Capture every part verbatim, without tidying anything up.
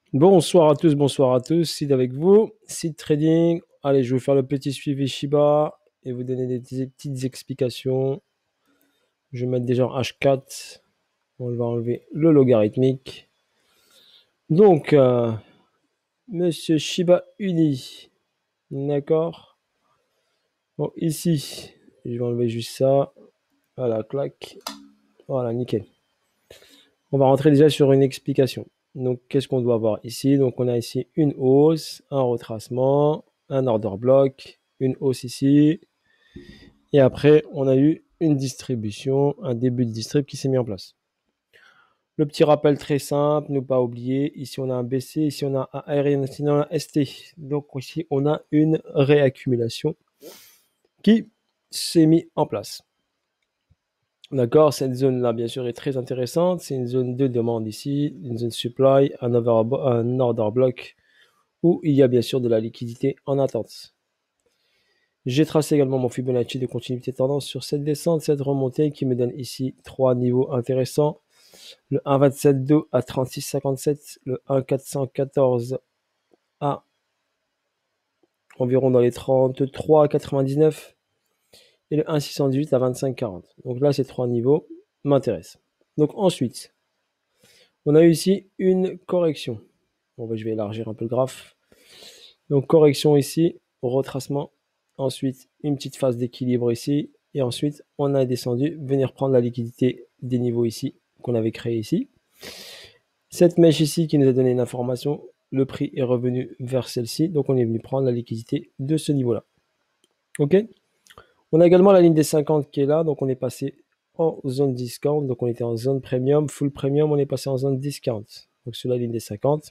Bonsoir à tous, bonsoir à tous, Sid avec vous, Sid Trading. Allez, je vais vous faire le petit suivi Shiba et vous donner des petits- petites explications. Je vais mettre déjà en H quatre. On va enlever le logarithmique. Donc, euh, Monsieur Shiba Uni, d'accord. Bon, ici, je vais enlever juste ça. Voilà, clac. Voilà, nickel. On va rentrer déjà sur une explication. Donc, qu'est-ce qu'on doit avoir ici? Donc, on a ici une hausse, un retracement, un order block, une hausse ici. Et après, on a eu une distribution, un début de distrib qui s'est mis en place. Le petit rappel très simple, ne pas oublier, ici on a un B C, ici on a un R et ici on a un S T. Donc ici on a une réaccumulation qui s'est mise en place. D'accord, cette zone-là, bien sûr, est très intéressante. C'est une zone de demande ici, une zone supply, un, over, un order block, où il y a bien sûr de la liquidité en attente. J'ai tracé également mon Fibonacci de continuité tendance sur cette descente, cette remontée qui me donne ici trois niveaux intéressants. Le un virgule vingt-sept deux à trente-six virgule cinquante-sept, le un virgule quatre cent quatorze à environ dans les trente-trois virgule quatre-vingt-dix-neuf et le un virgule six cent dix-huit à vingt-cinq virgule quarante. Donc là, ces trois niveaux m'intéressent. Donc ensuite, on a eu ici une correction. Bon, bah, je vais élargir un peu le graphe. Donc correction ici, retracement. Ensuite, une petite phase d'équilibre ici. Et ensuite, on a descendu, venir prendre la liquidité des niveaux ici, qu'on avait créé ici. Cette mèche ici qui nous a donné une information, le prix est revenu vers celle-ci. Donc on est venu prendre la liquidité de ce niveau-là. OK. On a également la ligne des cinquante qui est là. Donc on est passé en zone discount. Donc on était en zone premium. Full premium, on est passé en zone discount. Donc sur la ligne des cinquante.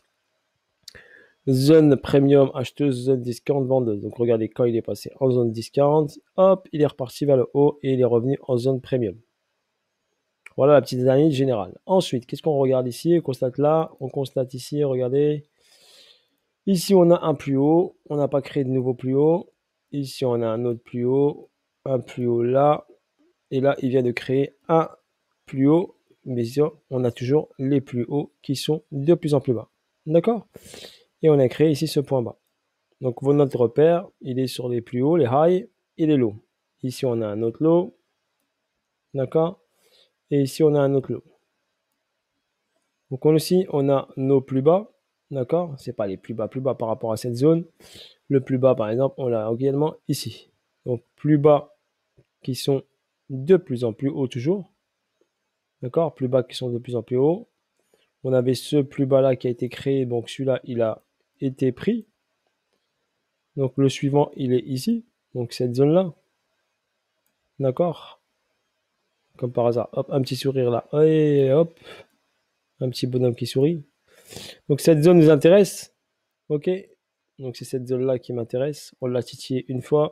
Zone premium acheteuse, zone discount vendeuse. Donc regardez, quand il est passé en zone discount, hop, il est reparti vers le haut et il est revenu en zone premium. Voilà la petite analyse générale. Ensuite, qu'est-ce qu'on regarde ici? On constate là, on constate ici, regardez. Ici, on a un plus haut, on n'a pas créé de nouveau plus haut. Ici, on a un autre plus haut, un plus haut là. Et là, il vient de créer un plus haut. Mais ici, on a toujours les plus hauts qui sont de plus en plus bas. D'accord? Et on a créé ici ce point bas. Donc notre repère, il est sur les plus hauts, les high et les lows. Ici, on a un autre low. D'accord? Et ici, on a un autre low. Donc aussi, on a nos plus bas. D'accord? C'est pas les plus bas, plus bas par rapport à cette zone. Le plus bas, par exemple, on l'a également ici. Donc plus bas qui sont de plus en plus hauts toujours. D'accord? Plus bas qui sont de plus en plus hauts. On avait ce plus bas là qui a été créé. Donc celui-là, il a été pris. Donc le suivant, il est ici. Donc cette zone-là. D'accord? Comme par hasard. Hop, un petit sourire là. Et hop. Un petit bonhomme qui sourit. Donc cette zone nous intéresse. Ok. Donc c'est cette zone-là qui m'intéresse. On l'a titillé une fois.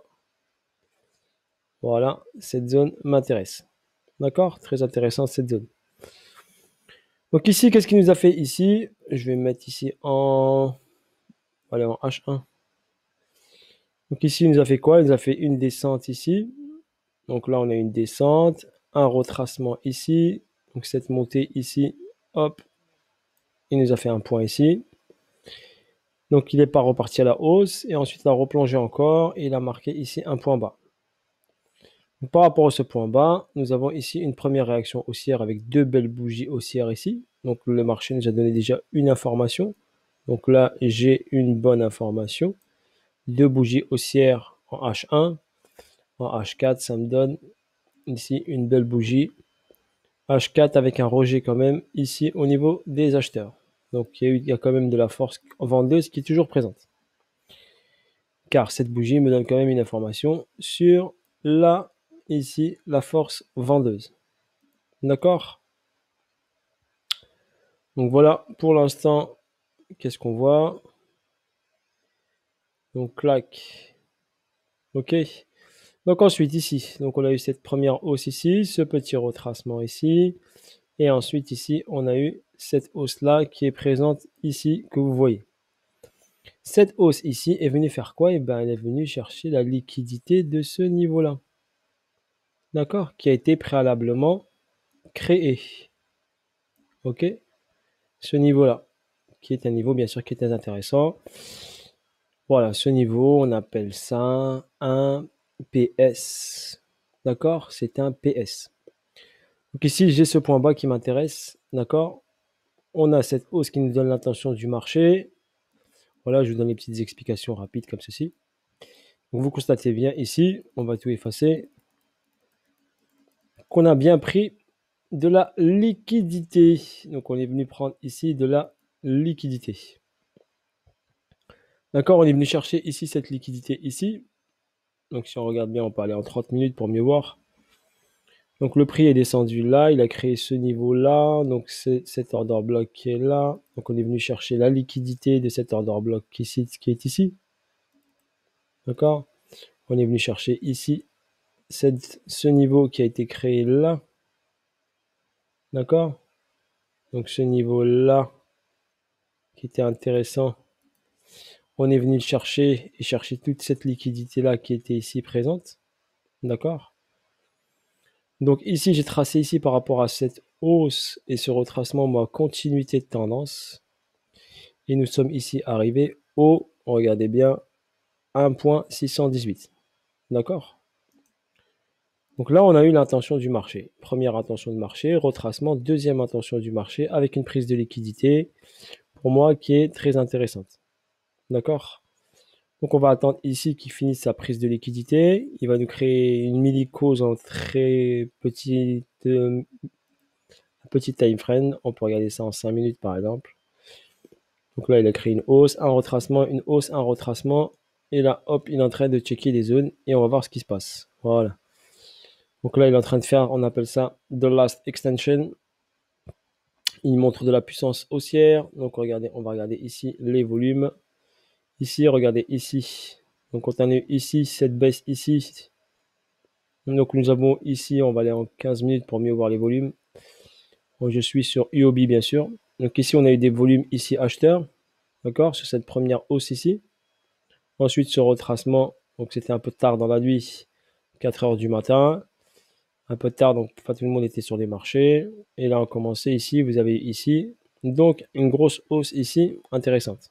Voilà, cette zone m'intéresse. D'accord? Très intéressant cette zone. Donc ici, qu'est-ce qu'il nous a fait ici? Je vais mettre ici en... Allez, en H un. Donc ici, il nous a fait quoi? Il nous a fait une descente ici. Donc là, on a une descente, un retracement ici. Donc cette montée ici, hop, il nous a fait un point ici. Donc il n'est pas reparti à la hausse. Et ensuite, il a replongé encore et il a marqué ici un point bas. Donc, par rapport à ce point bas, nous avons ici une première réaction haussière avec deux belles bougies haussières ici. Donc le marché nous a donné déjà une information. Donc là, j'ai une bonne information. Deux bougies haussières en H un. En H quatre, ça me donne ici une belle bougie. H quatre avec un rejet quand même ici au niveau des acheteurs. Donc il y a, eu, il y a quand même de la force vendeuse qui est toujours présente. Car cette bougie me donne quand même une information sur la, ici, la force vendeuse. D'accord? Donc voilà, pour l'instant, qu'est-ce qu'on voit? Donc clac. Ok. Donc ensuite ici, donc on a eu cette première hausse ici, ce petit retracement ici. Et ensuite ici, on a eu cette hausse-là qui est présente ici, que vous voyez. Cette hausse ici est venue faire quoi? Eh bien, elle est venue chercher la liquidité de ce niveau-là. D'accord? Qui a été préalablement créé. Ok? Ce niveau-là. qui est un niveau, bien sûr, qui est très intéressant. Voilà, ce niveau, on appelle ça un P S. D'accord? C'est un P S. Donc ici, j'ai ce point bas qui m'intéresse. D'accord? On a cette hausse qui nous donne l'intention du marché. Voilà, je vous donne les petites explications rapides comme ceci. Donc vous constatez bien ici, on va tout effacer, qu'on a bien pris de la liquidité. Donc on est venu prendre ici de la liquidité. D'accord, on est venu chercher ici cette liquidité ici. Donc si on regarde bien, on peut aller en trente minutes pour mieux voir. Donc le prix est descendu là, il a créé ce niveau-là. Donc c'est cet order block qui est là. Donc on est venu chercher la liquidité de cet order block qui, qui est ici. D'accord? On est venu chercher ici cette, ce niveau qui a été créé là. D'accord? Donc ce niveau-là qui était intéressant. On est venu le chercher et chercher toute cette liquidité-là qui était ici présente. D'accord? Donc ici, j'ai tracé ici par rapport à cette hausse et ce retracement, ma continuité de tendance. Et nous sommes ici arrivés au, regardez bien, un point six cent dix-huit. D'accord? Donc là, on a eu l'intention du marché. Première intention de marché, retracement. Deuxième intention du marché avec une prise de liquidité, pour moi, qui est très intéressante. D'accord? Donc on va attendre ici qu'il finisse sa prise de liquidité. Il va nous créer une mini-cause en très petite, euh, petit time frame. On peut regarder ça en cinq minutes par exemple. Donc là, il a créé une hausse, un retracement, une hausse, un retracement. Et là, hop, il est en train de checker les zones et on va voir ce qui se passe. Voilà. Donc là, il est en train de faire, on appelle ça The Last Extension. Il montre de la puissance haussière. Donc regardez, on va regarder ici les volumes. Ici, regardez ici. Donc on a eu ici cette baisse ici. Donc nous avons ici, on va aller en quinze minutes pour mieux voir les volumes. Donc, je suis sur U O B bien sûr. Donc ici, on a eu des volumes ici acheteurs. D'accord? Sur cette première hausse ici. Ensuite, ce retracement. Donc c'était un peu tard dans la nuit. quatre heures du matin. Un peu tard, donc pas tout le monde était sur les marchés. Et là, on commençait ici. Vous avez ici. Donc une grosse hausse ici intéressante.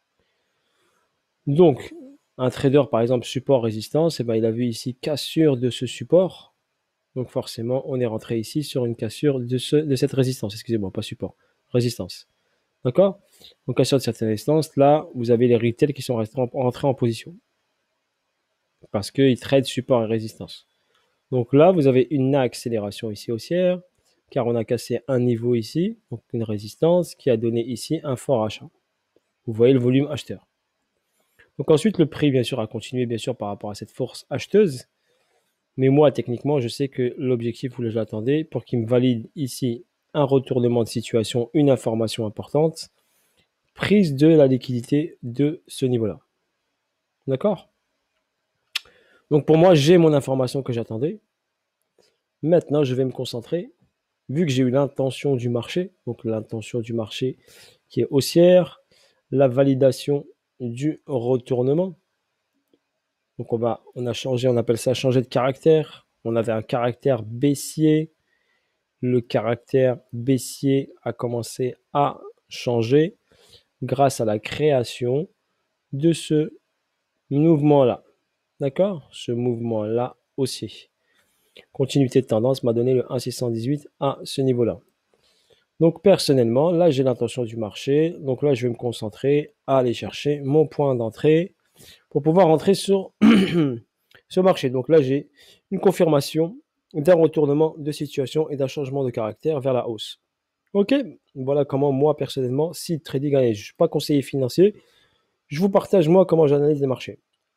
Donc, un trader, par exemple, support-résistance, et ben, il a vu ici cassure de ce support. Donc forcément, on est rentré ici sur une cassure de, ce, de cette résistance. Excusez-moi, pas support, résistance. D'accord? Donc cassure de cette résistance, là, vous avez les retails qui sont rentrés en, rentrés en position. Parce qu'ils traitent support et résistance. Donc là, vous avez une accélération ici haussière, car on a cassé un niveau ici, donc une résistance, qui a donné ici un fort achat. Vous voyez le volume acheteur. Donc ensuite, le prix, bien sûr, a continué, bien sûr, par rapport à cette force acheteuse. Mais moi, techniquement, je sais que l'objectif, vous l'attendez, pour qu'il me valide ici un retournement de situation, une information importante, prise de la liquidité de ce niveau-là. D'accord? Donc pour moi, j'ai mon information que j'attendais. Maintenant, je vais me concentrer, vu que j'ai eu l'intention du marché, donc l'intention du marché qui est haussière, la validation du retournement. Donc on va, on a changé, on appelle ça changer de caractère. On avait un caractère baissier. Le caractère baissier a commencé à changer grâce à la création de ce mouvement-là. D'accord? Ce mouvement-là aussi. Continuité de tendance m'a donné le un virgule six cent dix-huit à ce niveau-là. Donc personnellement, là j'ai l'intention du marché. Donc là je vais me concentrer à aller chercher mon point d'entrée pour pouvoir entrer sur ce marché. Donc là j'ai une confirmation d'un retournement de situation et d'un changement de caractère vers la hausse. Ok, voilà comment moi personnellement, si trading, allez, je ne suis pas conseiller financier, je vous partage moi comment j'analyse les marchés.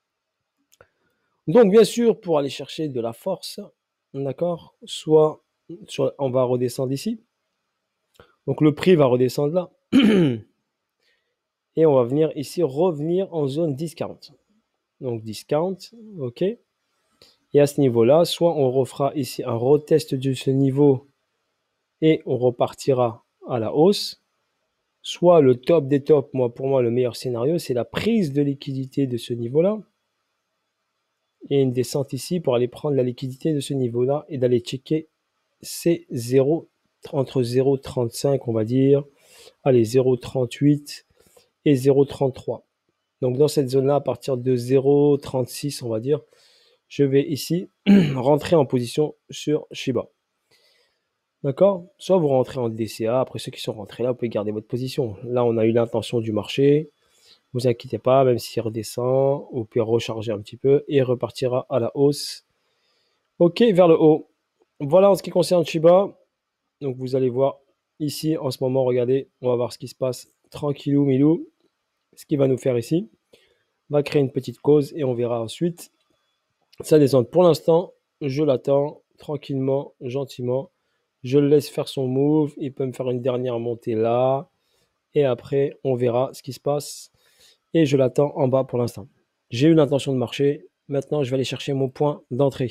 Donc bien sûr, pour aller chercher de la force, d'accord, soit, soit on va redescendre ici. Donc le prix va redescendre là. Et on va venir ici, revenir en zone discount. Donc discount, ok. Et à ce niveau-là, soit on refera ici un retest de ce niveau et on repartira à la hausse. Soit le top des tops, moi, pour moi, le meilleur scénario, c'est la prise de liquidité de ce niveau-là. Et une descente ici pour aller prendre la liquidité de ce niveau-là et d'aller checker ces zéro, entre zéro virgule trente-cinq, on va dire, allez, zéro virgule trente-huit et zéro virgule trente-trois. Donc dans cette zone-là, à partir de zéro virgule trente-six, on va dire, je vais ici rentrer en position sur Shiba. D'accord? Soit vous rentrez en D C A, après ceux qui sont rentrés là, vous pouvez garder votre position. Là, on a eu l'intention du marché. Ne vous inquiétez pas, même s'il redescend, vous pouvez recharger un petit peu et repartira à la hausse. Ok, vers le haut. Voilà en ce qui concerne Shiba. Donc vous allez voir ici en ce moment, regardez, on va voir ce qui se passe tranquillou, milou. Ce qu'il va nous faire ici. On va créer une petite cause et on verra ensuite ça descend. Pour l'instant, je l'attends tranquillement, gentiment. Je le laisse faire son move. Il peut me faire une dernière montée là. Et après, on verra ce qui se passe. Et je l'attends en bas pour l'instant. J'ai eu l'intention de marcher. Maintenant, je vais aller chercher mon point d'entrée.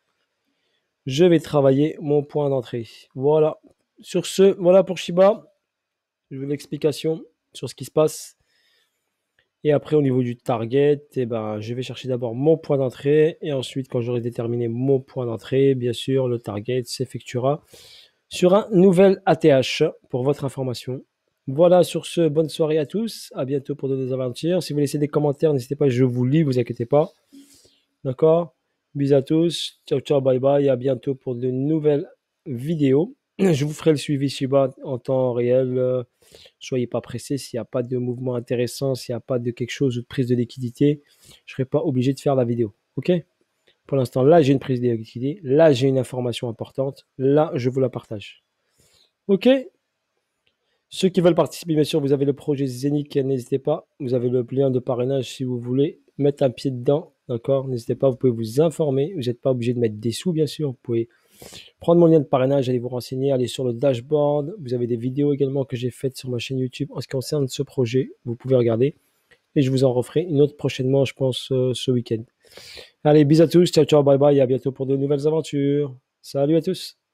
Je vais travailler mon point d'entrée. Voilà. Sur ce, voilà pour Shiba. Je veux l'explication sur ce qui se passe. Et après, au niveau du target, eh ben, je vais chercher d'abord mon point d'entrée. Et ensuite, quand j'aurai déterminé mon point d'entrée, bien sûr, le target s'effectuera sur un nouvel A T H pour votre information. Voilà, sur ce, bonne soirée à tous. À bientôt pour de nouvelles aventures. Si vous laissez des commentaires, n'hésitez pas, je vous lis, vous inquiétez pas. D'accord? Bisous à tous. Ciao, ciao, bye bye. À bientôt pour de nouvelles vidéos. Je vous ferai le suivi Shiba en temps réel. Soyez pas pressés. S'il n'y a pas de mouvement intéressant, s'il n'y a pas de quelque chose ou de prise de liquidité, je ne serai pas obligé de faire la vidéo. OK? Pour l'instant, là, j'ai une prise de liquidité. Là, j'ai une information importante. Là, je vous la partage. OK? Ceux qui veulent participer, bien sûr, vous avez le projet Zénith, n'hésitez pas. Vous avez le lien de parrainage si vous voulez mettre un pied dedans. D'accord? N'hésitez pas, vous pouvez vous informer. Vous n'êtes pas obligé de mettre des sous, bien sûr. Vous pouvez prendre mon lien de parrainage, allez vous renseigner, allez sur le dashboard. Vous avez des vidéos également que j'ai faites sur ma chaîne YouTube en ce qui concerne ce projet. Vous pouvez regarder. Et je vous en referai une autre prochainement, je pense, euh, ce week-end. Allez, bisous à tous. Ciao, ciao, bye bye. Et à bientôt pour de nouvelles aventures. Salut à tous.